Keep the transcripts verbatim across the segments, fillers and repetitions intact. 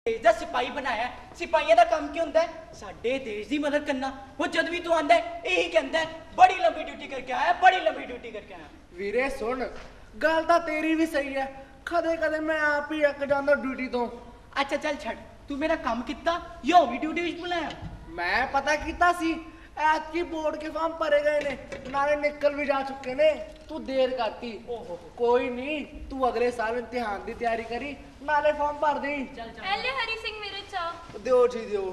देश का सिपाही बनाया। सिपाहियों का काम क्या होता है? साडे देश की मदद करना। वो जब भी तू आंदा है यही कहता है, बड़ी लंबी ड्यूटी करके आया, बड़ी लंबी ड्यूटी करके आया। वीरे सुन, गल तो तेरी भी सही है, कदे कदे मैं आप ही अक जांदा ड्यूटी तो। अच्छा चल छड़, तू मेरा काम किता यो भी ड्यूटी विच बुलाया? मैं पता कीता सी, ऐतकी बोर्ड के फॉर्म भरे गए ने, नाले निकल भी जा चुके ने, तू देर करती। ओहो कोई नहीं, तू अगले साल इम्तिहान की तैयारी करी, नाले फॉर्म भर दी। चल चल एले हरी सिंह मेरे चाह दियो जी दियो।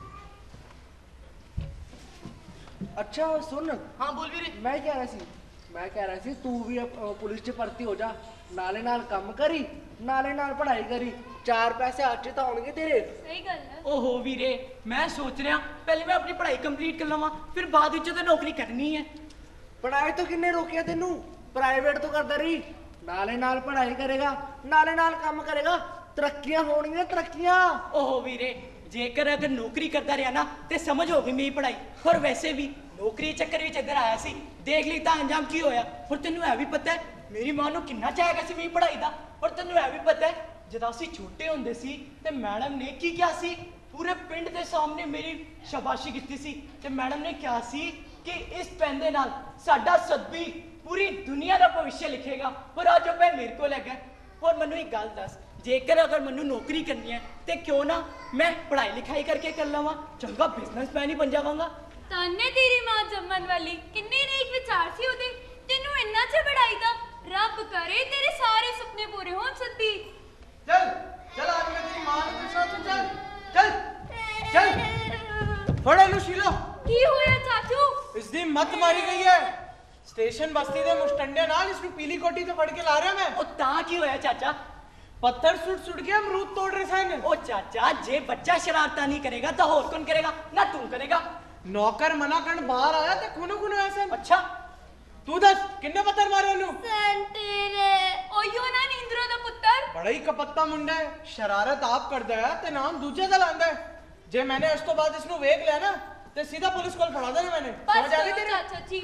अच्छा सुन, हाँ बोल वीरे। मैं कह रहा सी मैं कह रहा सी तू भी अब, अ, पुलिस च भर्ती हो जा, नाले नाल काम करी, नाले नाल पढ़ाई करी, चार पैसे अच्छे तो आउणगे तेरे। सही गल है। ओहो वीरे, मैं सोच रहा पहले मैं अपनी पढ़ाई कंप्लीट कर लवां, फिर बाद विच तो नौकरी करनी है। पढ़ाई तो किन्ने रोकिया तेनू, प्राइवेट तो करदा रही, नाले नाल पढ़ाई करेगा, नाले नाल काम करेगा, तरक्कियां होणगियां तरक्कियां। ओहो वीरे, जेकर अगर नौकरी करता रहा ना तो समझ हो गई मेरी पढ़ाई। और वैसे भी नौकरी चक्कर विच इधर आया सी, देख ली तां अंजाम की होया। और तेनू है भी पता है मेरी मां नू किन्ना चाहेगा सी मेरी पढ़ाई दा। और तेनू है भी पता है जद असीं छोटे हुंदे सी ते मैडम ने की क्या सी, पूरे पिंड के सामने मेरी शाबाशी कीती सी। ते मैडम ने क्या सी कि इस पेन दे नाल साडा सदबी पूरी दुनिया का भविष्य लिखेगा। और अज वो पेन मेरे को लगा। और मैनू एक गल दस, जेकर अगर मैनू नौकरी करनी है तो क्यों ना मैं पढ़ाई लिखाई करके कर लवां, चंगा बिजनेसमैन ही बन जावांगा। ताने तेरी मां जम्मन वाली, किन्ने ने एक विचार सी ओदे, तेनू इन्ना च बढ़ाई दा, रब करे तेरे सारे सुपने पूरे होण सद्दी। चल चल आज मैं तेरी मां ने पूछना, तू चल चल चल फड़े लो शीलो। की होया चाचू? इसदी मत मारी गई है, स्टेशन बस्ती दे मुस्टंडे नाल इसनु पीली कोठी तो फड़ के ला रहा मैं। ओ तां की होया चाचा? पत्थर सुट सुट के अमरूद तोड़ रहे सन। ओ चाचा, जे बच्चा शरारता नहीं करेगा तो और कौन करेगा? ना तू करेगा। नौकर मना करन बाहर आया ते खुनो खुनो ऐसे। अच्छा तू दस किन्ने पत्थर मारे ओनु? संतेरे ओयो ना नींद्रो दा पुत्तर। बड़ा ही कपत्ता मुंडा है, शरारत आप करदा है ते नाम दूजे दा लांदा है। जे मैंने उस तो बाद इसनु वेख लिया ना ते सीधा पुलिस कोल फड़ा देना मैंने। बस समझ आ गई करो तेरे? चाचा जी,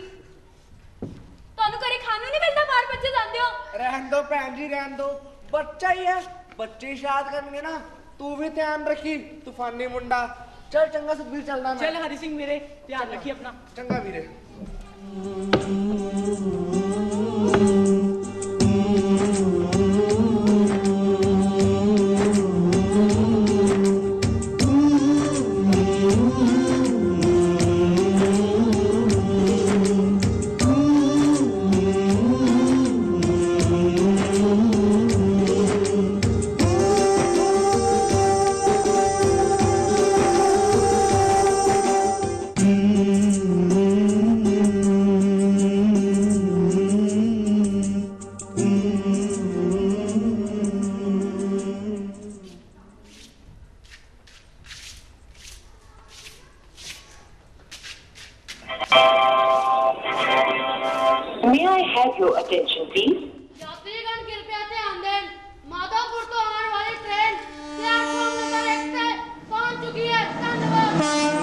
ਤੁਹਾਨੂੰ ਘਰੇ ਖਾਣ ਨੂੰ ਨਹੀਂ ਮਿਲਦਾ, ਬਾਹਰ ਬੱਚੇ ਜਾਂਦੇ ਹੋ। रहन दो भैन जी रहन दो, बच्चा ही है, बच्चे शाद करेंगे ना, तू भी ध्यान रखी तूफानी मुंडा। चल चंगा सुखबीर चलना मैं। चल हरि सिंह मेरे, ध्यान रखिए अपना। चंगा वीरे। May I have your attention, please? यात्रीगण कृपया ध्यान दें, माधोपुर तो आने वाली ट्रेन प्लेटफॉर्म नंबर एक पे पहुंच चुकी है। धन्यवाद।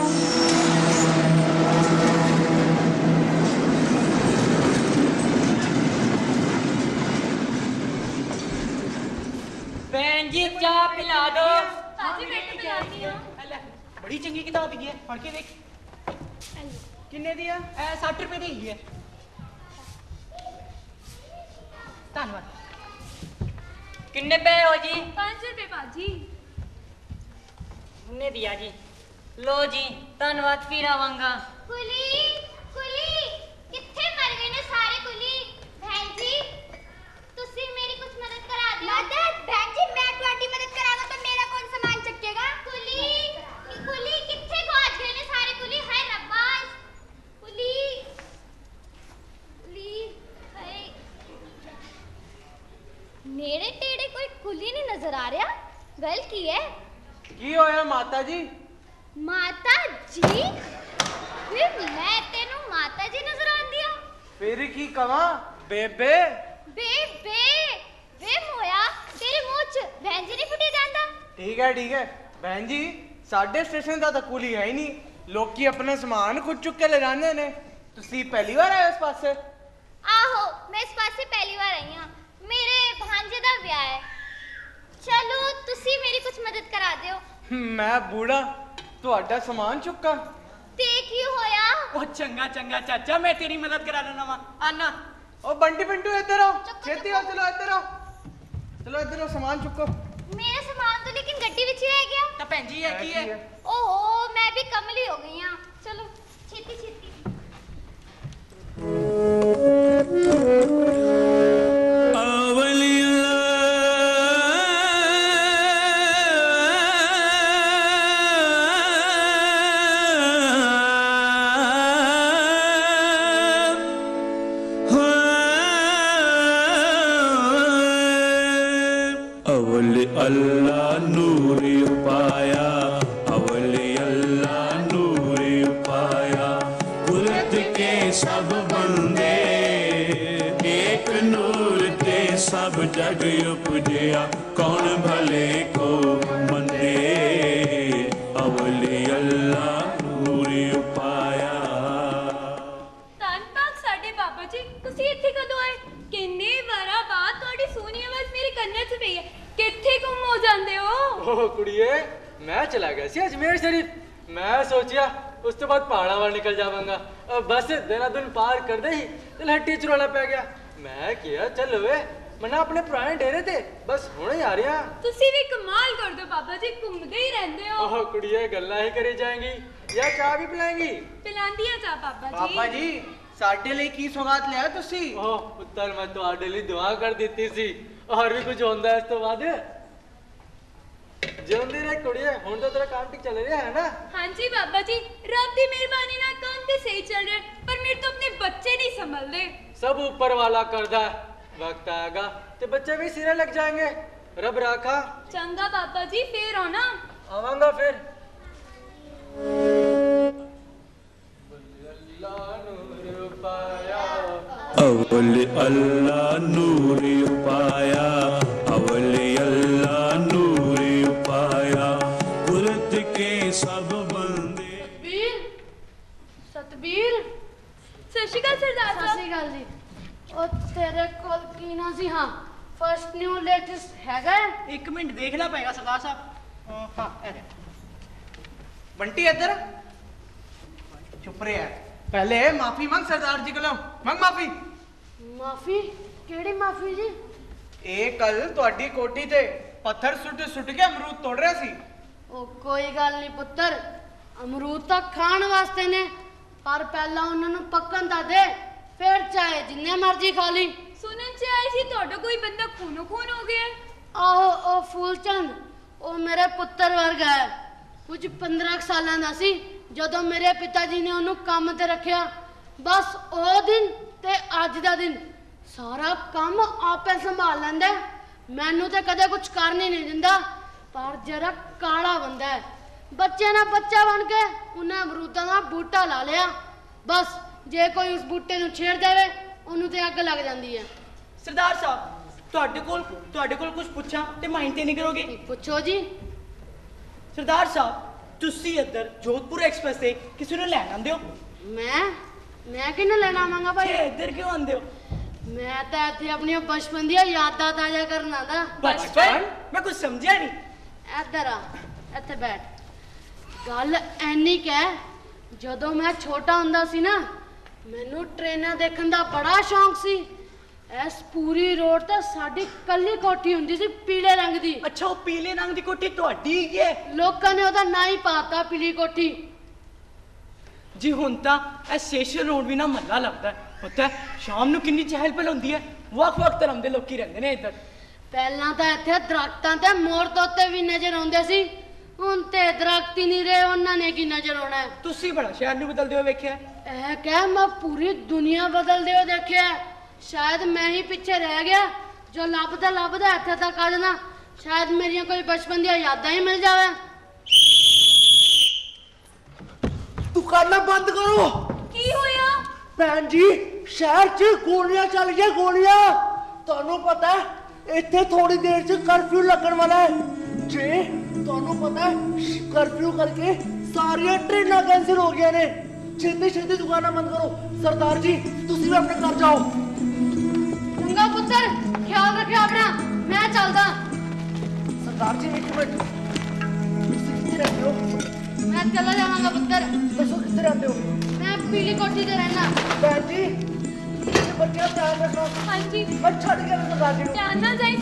बहन जी चाय पिला दो। चाची बेटे पिलाती हूं। ले, बड़ी चंगी किताब है, पढ़ के देख। किन्ने दी है? ए साठ रुपए दी है। धन्यवाद। किन्ने पे हो जी? पाँच रुपए बाजी। ने दिया जी। लो जी, धन्यवाद, फिर आवांगा। कुली कुली किथे मर गए ने सारे कुली? बहन जी तुसी मेरी कुछ मदद करा दियो। मदद? बहन जी मैं तुम्हारी मदद करांगा तो मेरा कौन सामान चकेगा? कुली कुली किथे गवाच गए ने सारे कुली? हाय रब्बा, कुली कुली हाय, नेड़े टेड़े कोई कुली नहीं नजर आ रहा, गल की है? की होया माता जी? माता जी? फिर मैं तेनू माता जी नजर आंदी आ? फिर की कवा बेबे? बेबे वे मोया तेरे मुंह च बहन जी नहीं फुटी जांदा। ठीक है ठीक है बहन जी, साडे स्टेशन दा तो कुली है ही नहीं, लोकी अपना सामान खुद चुक के ले जांदे ने। तुसी पहली बार आए इस पासे? आहो मैं इस पासे पहली बार आई हां, मेरे भांजे दा ब्याह है। ਚਲੋ ਤੁਸੀਂ ਮੇਰੀ ਕੁਝ ਮਦਦ ਕਰਾ ਦਿਓ। ਮੈਂ ਬੂੜਾ ਤੁਹਾਡਾ ਸਮਾਨ ਚੁੱਕਾਂ। ਤੇ ਕੀ ਹੋਇਆ? ਉਹ ਚੰਗਾ ਚੰਗਾ ਚਾਚਾ, ਮੈਂ ਤੇਰੀ ਮਦਦ ਕਰਾ ਲੈਣਾ ਵਾ। ਆਨਾ ਉਹ ਬੰਟੀ ਪਿੰਟੂ ਇੱਧਰ ਆਓ, ਚੁੱਕੋ, ਛੇਤੀ ਆਓ, ਚਲੋ ਇੱਧਰ ਆਓ, ਚਲੋ ਇੱਧਰ ਆਓ, ਸਮਾਨ ਚੁੱਕੋ। ਮੇਰਾ ਸਾਮਾਨ ਤਾਂ ਲੇਕਿਨ ਗੱਡੀ ਵਿੱਚ ਹੀ ਰਹਿ ਗਿਆ। ਤਾਂ ਭੈਣ ਜੀ ਇਹ ਕੀ ਹੈ? ਓਹੋ ਮੈਂ ਵੀ ਕਮਲੀ ਹੋ ਗਈ ਹਾਂ। ਚਲੋ ਛੇਤੀ ਛੇਤੀ। अल्लाह नूर पाया, अवल अल्लाह नूर पाया, कुदरत के सब बंदे एक नूर ते सब जग उपजया, कौन भले को मंदे, अवल अल्लाह नूर पाया। ਧੰਨ ਭਾਗ ਸਾਡੇ ਬਾਬਾ ਜੀ, ਤੁਸੀਂ ਇੱਥੇ ਕਦੋਂ ਆਏ? ਕਿੰਨੇ ਵਾਰਾਂ ਬਾਅਦ ਤੁਹਾਡੀ ਸੋਹਣੀ ਆਵਾਜ਼ ਮੇਰੇ ਕੰਨਾਂ 'ਚ ਪਈ ਹੈ। ਕਿੱਥੇ ਗੁੰਮ ਹੋ ਜਾਂਦੇ ਹੋ? ਓਹ ਕੁੜੀਏ, ਮੈਂ ਚਲਾ ਗਿਆ ਸੀ ਅਜਮੇਰ ਸ਼ਰੀਫ। ਮੈਂ ਸੋਚਿਆ ਉਸ ਤੋਂ ਬਾਅਦ ਪਹਾੜਾਂ ਵੱਲ ਨਿਕਲ ਜਾਵਾਂਗਾ। ਅਹ ਬਸ ਦੇਹਰਾਦੂਨ ਪਾਰ ਕਰਦੇ ਹੀ ਤਲਹੱਟੀ ਚ ਰੌਲਾ ਪੈ ਗਿਆ। ਮੈਂ ਕਿਹਾ ਚੱਲ ਓਏ ਮਨਾ ਆਪਣੇ ਪੁਰਾਣੇ ਡੇਰੇ ਤੇ, ਬਸ ਹੁਣੇ ਆ ਰਿਹਾ। ਤੁਸੀਂ ਵੀ ਕਮਾਲ ਕਰਦੇ ਹੋ ਬਾਬਾ ਜੀ, ਘੁੰਮਦੇ ਹੀ ਰਹਿੰਦੇ ਹੋ। ਓਹ ਕੁੜੀਏ, ਗੱਲਾਂ ਹੀ ਕਰੀ ਜਾਏਂਗੀ ਜਾਂ ਚਾਹ ਵੀ ਪਿਲਾਏਂਗੀ? ਪਿਲਾਂਦੀ ਆ ਚਾਹ ਬਾਬਾ ਜੀ। ਬਾਬਾ ਜੀ ਸਾਡੇ ਲਈ ਕੀ ਸੌਗਾਤ ਲਿਆ ਤੁਸੀਂ? ਓਹ ਪੁੱਤਰ, ਮੈਂ ਤੁਹਾਡੇ ਲਈ ਦੁਆ ਕਰ ਦਿੱਤੀ ਸੀ। ਹੋਰ ਵੀ ਕੁਝ ਹੁੰਦਾ ਇਸ ਤੋਂ ਬਾਅਦ? ਜਿਉਂਦੀ ਰਹਿ ਕੁੜੀਏ, ਹੁਣ ਤਾਂ ਤੇਰਾ ਕੰਮ ਠੀਕ ਚੱਲ ਰਿਹਾ ਹੈ ਨਾ? ਹਾਂਜੀ ਬਾਬਾ ਜੀ, ਰੱਬ ਦੀ ਮਿਹਰਬਾਨੀ ਨਾਲ ਕੰਮ ਤੇ ਸਹੀ ਚੱਲ ਰਿਹਾ, ਪਰ ਮੇਰੇ ਤੋਂ ਆਪਣੇ ਬੱਚੇ ਨਹੀਂ ਸੰਭਲਦੇ। सब ऊपर वाला करदा है, वक्त आएगा तो बच्चे भी सिरे लग जाएंगे। रब राखा। चंगा बाबा जी, फिर आना। आवांगा फिर। अवल अल्लाह नूर पाया, अवल अल्लाह नूर पाया, कुदरत के सब बंदे। ਸਤਬੀਰ ਸਤਬੀਰ ਸਤਿ ਸ਼੍ਰੀ ਅਕਾਲ ਸਰਦਾਰ ਸਤਿ ਸਾਹਿਬ। ਸ਼੍ਰੀ ਅਕਾਲ ਜੀ। ਉਹ ਤੇਰੇ ਕੋਲ ਕੀ ਨਾ ਸੀ? ਹਾਂ, ਫਸਟ ਨਿਊ ਲੇਟੈਸਟ ਹੈਗਾ ਹੈ? ਇੱਕ ਮਿੰਟ ਦੇਖਣਾ ਪਏਗਾ ਸਰਦਾਰ ਸਾਹਿਬ। ਅਹ, ਹਾਂ ਇਹ ਦੇ। ਬੰਟੀ ਇੱਧਰ ਚੁੱਪ ਰਿਹਾ। ਪਹਿਲੇ ਮਾਫੀ ਮੰਗ ਸਰਦਾਰ ਜੀ ਕੋਲੋਂ, ਮੰਗ ਮਾਫੀ। ਮਾਫੀ? ਕਿਹੜੀ ਮਾਫੀ ਜੀ? ਇਹ ਕੱਲ ਤੁਹਾਡੀ ਕੋਠੀ ਤੇ ਪੱਥਰ ਸੁੱਟ ਸੁੱਟ ਕੇ ਅਮਰੂਦ ਤੋੜ ਰਿਹਾ ਸੀ। ਉਹ ਕੋਈ ਗੱਲ ਨਹੀਂ ਪੁੱਤਰ, ਅਮਰੂਦ ਤਾਂ ਖਾਣ ਵਾਸਤੇ ਨੇ, ਪਰ ਪਹਿਲਾਂ ਉਹਨਾਂ ਨੂੰ ਪੱਕਣ ਤਾਂ ਦੇ, ਫਿਰ ਚਾਹੇ ਜਿੰਨੇ ਮਰਜ਼ੀ ਖਾ ਲਈ। ਸੁਣਨ ਚ ਆਈ ਸੀ ਤੁਹਾਡਾ ਕੋਈ ਬੰਦਾ ਖੂਨੋ ਖੂਨ ਹੋ ਗਿਆ ਹੈ। ਆਹੋ, ਉਹ ਫੂਲਚੰਦ, ਉਹ ਮੇਰੇ ਪੁੱਤਰ ਵਰਗਾ ਹੈ। ਕੁਝ ਪੰਦਰਾਂ ਸਾਲਾਂ ਦਾ ਸੀ ਜਦੋਂ ਮੇਰੇ ਪਿਤਾ ਜੀ ਨੇ ਉਹਨੂੰ ਕੰਮ ਤੇ ਰੱਖਿਆ। ਬਸ ਉਹ ਦਿਨ ਤੇ ਅੱਜ ਦਾ ਦਿਨ ਸਾਰਾ ਕੰਮ ਆਪੇ ਸੰਭਾਲ ਲੈਂਦਾ। ਮੈਨੂੰ ਤੇ ਕਦੇ ਕੁਝ ਕਰਨ ਹੀ ਨਹੀਂ ਦਿੰਦਾ, ਪਰ ਜਰਾ ਕਾਲਾ ਬੰਦਾ ਹੈ। ਬੱਚੇ ਨਾਲ ਬੱਚਾ ਬਣ ਕੇ ਉਹਨੇ ਅਮਰੂਦਾਂ ਦਾ ਬੂਟਾ ਲਾ ਲਿਆ। ਬਸ ਜੇ ਕੋਈ ਉਸ ਬੂਟੇ ਨੂੰ ਛੇੜ ਦੇਵੇ, ਉਹਨੂੰ ਤੇ ਅੱਗ ਲੱਗ ਜਾਂਦੀ ਹੈ। ਸਰਦਾਰ ਸਾਹਿਬ, ਤੁਹਾਡੇ ਕੋਲ ਤੁਹਾਡੇ ਕੋਲ ਕੁਝ ਪੁੱਛਾਂ ਤੇ ਮਾਈਂਡ ਤੇ ਨਹੀਂ ਕਰੋਗੇ? ਪੁੱਛੋ ਜੀ। ਸਰਦਾਰ ਸਾਹਿਬ, ਤੁਸੀਂ ਇੱਧਰ ਜੋਧਪੁਰ ਐਕਸਪ੍ਰੈਸ ਤੇ ਕਿਸੇ ਨੂੰ ਲੈਣ ਆਉਂਦੇ ਹੋ? ਮੈਂ ਮੈਂ ਕਿਹਨੂੰ ਲੈਣਾ ਆਵਾਂਗਾ ਭਾਈ? ਇਹ ਇੱਧਰ ਕਿਉਂ ਆਉਂਦੇ ਹੋ? ਮੈਂ ਤਾਂ ਇੱਥੇ ਆਪਣੀਆਂ ਬਚਪਨ ਦੀਆਂ ਯਾਦਾਂ ਤਾਜ਼ਾ ਕਰਨ ਆਂਦਾ। ਬਚਪਨ? ਮੈਂ ਕੁਝ ਸਮਝਿਆ ਨਹੀਂ। ਇੱਧਰ ਆ, ਇੱਥੇ ਬੈਠ। ਗੱਲ ਐਨੀ ਕਹਿ, ਜਦੋਂ ਮੈਂ ਛੋਟਾ ਹੁੰਦਾ ਸੀ ਨਾ, ਮੈਨੂੰ ਟ੍ਰੇਨਾਂ ਦੇਖਣ ਦਾ ਬੜਾ ਸ਼ੌਂਕ ਸੀ। ਇਸ ਪੂਰੀ ਰੋਡ ਤੇ ਸਾਡੀ ਕੱਲੀ ਕੋਠੀ ਹੁੰਦੀ ਸੀ, ਪੀਲੇ ਰੰਗ ਦੀ। ਅੱਛਾ, ਉਹ ਪੀਲੇ ਰੰਗ ਦੀ ਕੋਠੀ ਤੁਹਾਡੀ ਹੀ ਹੈ? ਲੋਕਾਂ ਨੇ ਉਹਦਾ ਨਾਂ ਹੀ ਪਾਤਾ ਪੀਲੀ ਕੋਠੀ। ਜੀ ਹੁਣ ਤਾਂ ਇਹ ਸਟੇਸ਼ਨ ਰੋਡ ਵੀ ਨਾ ਮੱਲਾ ਲੱਗਦਾ ਹੈ। ਪਤਾ ਹੈ ਸ਼ਾਮ ਨੂੰ ਕਿੰਨੀ ਚਹਿਲ ਪਹਿਲ ਹੁੰਦੀ ਹੈ, ਵੱਖ ਵੱਖ ਧਰਮ ਦੇ ਲੋਕੀ ਰਹਿੰਦੇ ਨੇ ਇੱਧਰ। ਪਹਿਲਾਂ ਤਾਂ ਇੱਥੇ ਦਰਖਤਾਂ ਤੇ ਮੋਰ ਤੋਤੇ ਵੀ ਨਜ਼ਰ ਆਉਂਦੇ ਸੀ, ਹੁਣ ਤੇ ਦਰਖਤ ਹੀ ਨਹੀਂ ਰਹੇ, ਉਹਨਾਂ ਨੇ ਕੀ ਨਜ਼ਰ ਆਉਣਾ ਹੈ। ਤੁਸੀਂ ਬੜਾ ਸ਼ਹਿਰ ਨੂੰ ਬਦਲਦੇ ਹੋਏ ਵੇਖਿਆ। ਇਹ ਕਹਿ ਮੈਂ ਪੂਰੀ ਦੁਨੀਆ ਬਦਲਦੇ ਹੋਏ ਦੇਖਿਆ। ਸ਼ਾਇਦ ਮੈਂ ਹੀ ਪਿੱਛੇ ਰਹਿ ਗਿਆ, ਜੋ ਲੱਭਦਾ ਲੱਭਦਾ ਇੱਥੇ ਤੱਕ ਆ ਜਾਣਾ। ਸ਼ਾਇਦ ਮੇਰੀਆਂ ਕੋਈ ਬਚਪਨ ਦੀਆਂ ਯਾਦਾਂ ਹੀ ਮਿਲ ਜਾਵੇ। ਦੁਕਾਨਾਂ ਬੰਦ ਕਰੋ। ਕੀ ਹੋਇਆ? ਭੈਣ ਜੀ, ਸ਼ਹਿਰ 'ਚ ਗੋਲੀਆਂ ਚੱਲ ਗਈਆਂ, ਗੋਲੀਆਂ। ਤੁਹਾਨੂੰ ਪਤਾ ਹੈ ਇੱਥੇ ਥੋੜੀ ਦੇਰ 'ਚ ਕਰਫਿਊ ਲੱਗਣ ਵਾਲਾ ਹੈ। ਜੇ ਤੁਹਾਨੂੰ ਪਤਾ ਹੈ ਕਰਫਿਊ ਕਰਕੇ ਸਾਰੀਆਂ ਟ੍ਰੇਨਾਂ ਕੈਂਸਲ ਹੋ ਗਈਆਂ ਨੇ। ਛੇਤੀ ਛੇਤੀ ਦੁਕਾਨਾਂ ਬੰਦ ਕਰੋ। ਸਰਦਾਰ ਜੀ, ਤੁਸੀਂ ਵੀ ਆਪਣੇ ਘਰ ਜਾਓ। ਚੰਗਾ ਪੁੱਤਰ, ਖਿਆਲ ਰੱਖਿਓ ਆਪਣਾ, ਮੈਂ ਚੱਲਦਾ। सरदार जी एक मिनट तुसी कित्थे रहंदे हो मैं चला जावांगा पुत्र दसो कित्थे रहंदे हो मैं पीली कोठी ते रहना भैन जी ये बच्चे का ध्यान रखना हाँ जी बस छड़ गया मैं सरदार जी को ध्यान ना जाए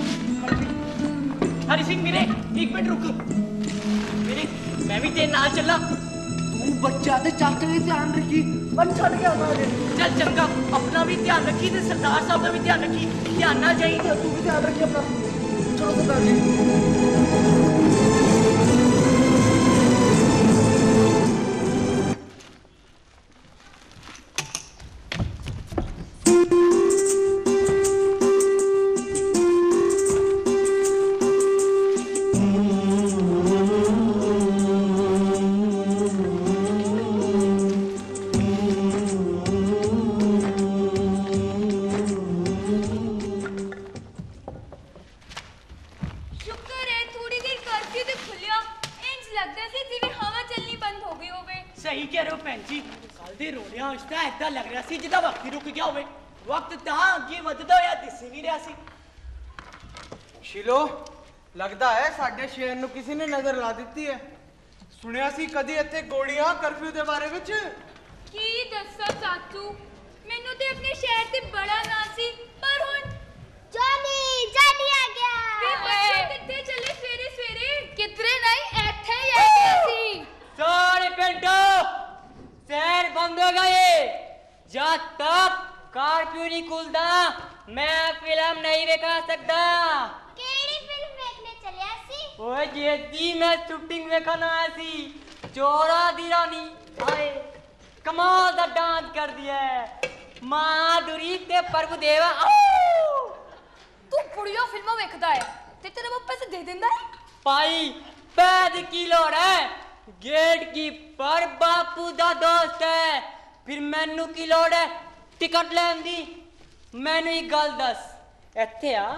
हरी सिंह मेरे एक मिनट रुक मेरे मैं भी तेरे नाल चला तू बच्चा ते चाचे दा ध्यान रखी बस छड़ गया मैं अजे चल चंगा अपना भी ध्यान रखी ते सरदार साहब का भी ध्यान रखी ध्यान ना जाई तू भी ध्यान रखी अपना चलो सरदार जी ਸ਼ੁਕਰ ਹੈ ਥੋੜੀ ਦੇਰ ਕਰਫਿਊ ਤੇ ਖੁੱਲਿਆ ਇੰਜ ਲੱਗਦਾ ਸੀ ਜਿਵੇਂ ਹਵਾ ਚੱਲਣੀ ਬੰਦ ਹੋ ਗਈ ਹੋਵੇ ਸਹੀ ਕਹਿ ਰਹੇ ਹੋ ਭੈਣ ਜੀ ਕੱਲ ਦੇ ਰੋਲਿਆਂ ਵਿੱਚ ਤਾਂ ਏਦਾਂ ਲੱਗ ਰਿਹਾ ਸੀ ਜਿੱਦਾਂ ਵਕਤ ਹੀ ਰੁਕ ਗਿਆ ਹੋਵੇ ਵਕਤ ਤਾਂ ਅੱਗੇ ਵੱਧਦਾ ਹੋਇਆ ਦਿਸ ਹੀ ਨਹੀਂ ਰਿਹਾ ਸੀ ਸ਼ਿਲੋ ਲੱਗਦਾ ਹੈ ਸਾਡੇ ਸ਼ਹਿਰ ਨੂੰ ਕਿਸੇ ਨੇ ਨਜ਼ਰ ਲਾ ਦਿੱਤੀ ਹੈ ਸੁਣਿਆ ਸੀ ਕਦੀ ਇੱਥੇ ਗੋਲੀਆਂ ਕਰਫਿਊ ਦੇ ਬਾਰੇ ਵਿੱਚ ਕੀ ਦੱਸਾਂ ਚਾਚੂ ਮੈਨੂੰ ਤੇ ਆਪਣੇ ਸ਼ਹਿਰ ਤੇ ਬੜਾ ਨਾਂ ਸੀ ਪਰ ਹੁਣ ਜੌਨੀ ਜੌਨੀ ਆ ਵੀ ਗਿਆ ਬੱਚੇ ਕਿੱਥੇ ਚੱਲੇ ਸਵੇਰੇ ਸਵੇਰੇ ਕਿਧਰੇ ਨਹੀਂ ਇੱਥੇ ਹੀ ਆ ਗਏ ਸੀ सारे पिंडो शहर बंद हो गए जब तक कर्फ्यू नहीं खुलता मैं फिल्म नहीं दिखा सकता ਕਿਹੜੀ ਫਿਲਮ ਵੇਖਣੇ ਚੱਲਿਆ ਸੀ ओए जेदी मैं शूटिंग देखना आया सी चोरा दी रानी हाय कमाल दा डांस कर दिया है माधुरी ते प्रभुदेवा आओ ਤੂੰ ਕੁੜੀਆਂ ਫਿਲਮਾਂ ਵੇਖਦਾ ਹੈ ਤੇ ਤੇਰੇ ਬਾਪ ਪੈਸੇ ਦੇ ਦਿੰਦਾ ਹੈ पाई पैद की लोड़ है गेट की पर बापू दा दोस्त है फिर मैनू की लोड़ है टिकट लैन दी मैनू एक गल दस इत्थे आ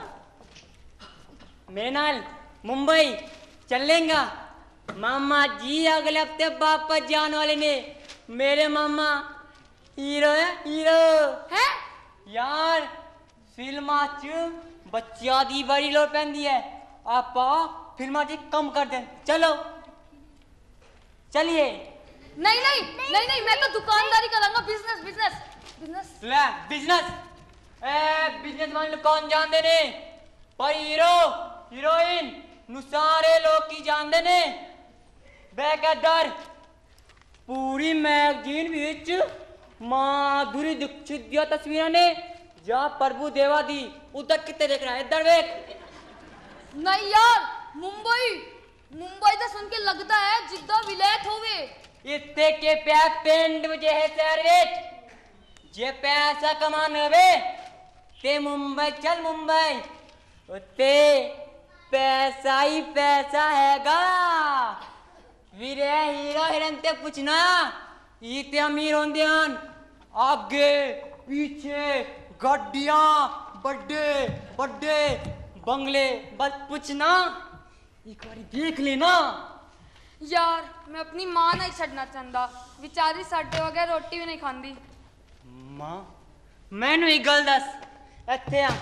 मेरे नाल मुंबई चलेगा मामा जी अगले हफ्ते वापस जाने वाले ने मेरे मामा हीरो है हीरो ਹੈ यार फिल्मां च बच्चियां दी बड़ी लोड़ पैंदी है आपा फिल्मां च कम कर दें चलो चलिए ਨਹੀਂ ਨਹੀਂ ਨਹੀਂ ਨਹੀਂ ਮੈਂ ਤਾਂ ਦੁਕਾਨਦਾਰੀ ਕਰਾਂਗਾ ਬਿਜ਼ਨਸ ਬਿਜ਼ਨਸ ਬਿਜ਼ਨਸ ले बिजनेस ए बिजनेस मान कौन जानते ने पर हीरो हीरोइन नु सारे लोग की जानते ने बेकदर पूरी मैगजीन विच माधुरी दीक्षित दी तस्वीरां ने जा प्रभु देवा दी उधर किते देख रहा है इधर देख ਨਹੀਂ ਯਾਰ ਮੁੰਬਈ ਮੁੰਬਈ ਤਾਂ ਸੁਣ ਕੇ ਲੱਗਦਾ ਹੈ ਜਿੱਦਾਂ ਵਿਲਾਇਤ ਹੋਵੇ इत्ते के पैक पिंड मुझे है शहर विच जे पैसा कमाना वे ते मुंबई चल मुंबई उत्ते पैसा ही पैसा हैगा वीरे हीरो हिरन ते पूछना इते अमीर होंदे हन आगे पीछे गड्डियां बड़े बड़े बंगले बस पूछना एक बारी देख लेना ਯਾਰ ਮੈਂ ਆਪਣੀ ਮਾਂ ਨਹੀਂ ਛੱਡਣਾ ਚਾਹੁੰਦਾ ਵਿਚਾਰੀ ਸਾਡੇ ਵਗੈਰ ਰੋਟੀ ਵੀ ਨਹੀਂ ਖਾਂਦੀ मां मैनू एक गल दस इत्थे आ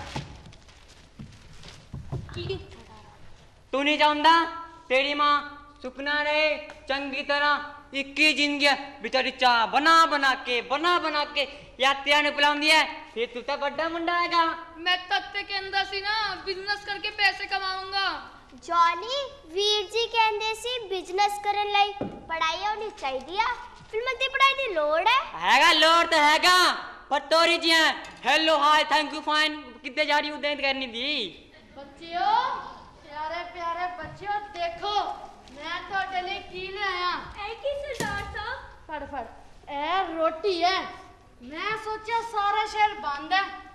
ਕੀ तू नहीं चाहता तेरी मां सुपना रहे चंगी तरह इक्की जिंदगी बेचारी चाह बना बना के बना बना के यात्रियां ने पिलाउंदी है फिर तू तो बड़ा मुंडा हैगा ਮੈਂ ਤਦ ਤੇ ਕਹਿੰਦਾ ਸੀ ਨਾ ਬਿਜ਼ਨਸ ਕਰਕੇ ਪੈਸੇ ਕਮਾਵਾਂਗਾ ਜੌਨੀ ਵੀਰ ਜੀ ਕਹਿੰਦੇ ਸੀ ਬਿਜ਼ਨਸ ਕਰਨ ਲਈ ਪੜ੍ਹਾਈ ਹੋਣੀ ਚਾਹੀਦੀ ਆ ਫਿਲਮਾਂ ਦੀ ਪੜ੍ਹਾਈ ਦੀ ਲੋੜ ਹੈ हैगा लोड तो हैगा पर तोरी जी hello hi thank you fine कितने जा रही उदय करनी थी ਬੱਚਿਓ ਪਿਆਰੇ ਪਿਆਰੇ ਬੱਚਿਓ ਦੇਖੋ ਮੈਂ ਤੁਹਾਡੇ ਲਈ ਕੀ ਲਿਆਇਆ ਐ ਕੀ ਸਰਦਾਰ ਸਾਹਿਬ ਫੜ ਫੜ ਇਹ ਰੋਟੀ ਹੈ ਮੈਂ ਸੋਚਿਆ ਸਾਰਾ ਸ਼ਹਿਰ ਬੰਦ ਹੈ